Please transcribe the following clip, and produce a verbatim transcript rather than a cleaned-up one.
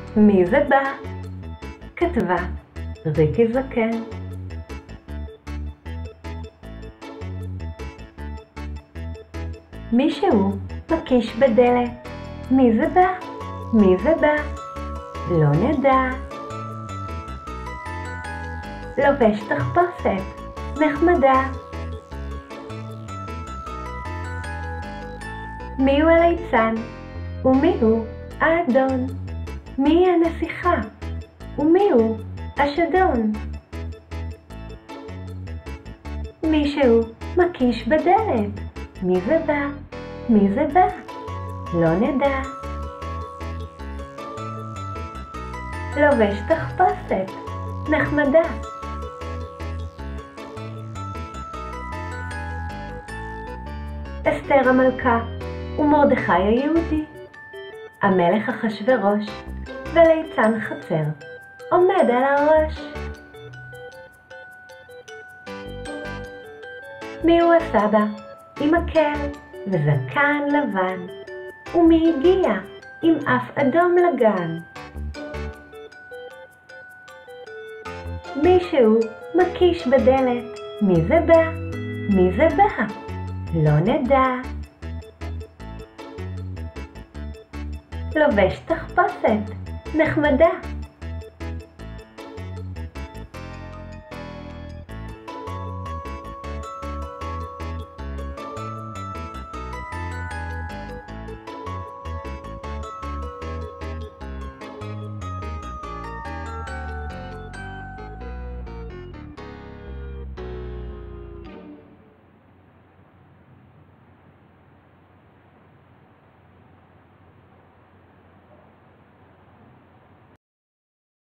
מי זה בא? כתבה ריקי זקן. מישהו מקיש בדלת. מי זה בא? מי זה בא? לא נדע. לובש תחפושת נחמדה. מי הוא הליצן? ומי הוא האדון? מי הנסיכה? ומי הוא השדון? מישהו מקיש בדלת. מי זה בא? מי זה בא? לא נדע. לובש תחפושת נחמדה. אסתר המלכה ומרדכי היהודי, המלך אחשוורוש וליצן חצר עומד על הראש. מי הוא הסבא עם מקל וזקן לבן, ומי הגיע עם אף אדום לגן? מישהו מקיש בדלת. מי זה בא? מי זה בא? לא נדע. לובש תחפושת נחמדה.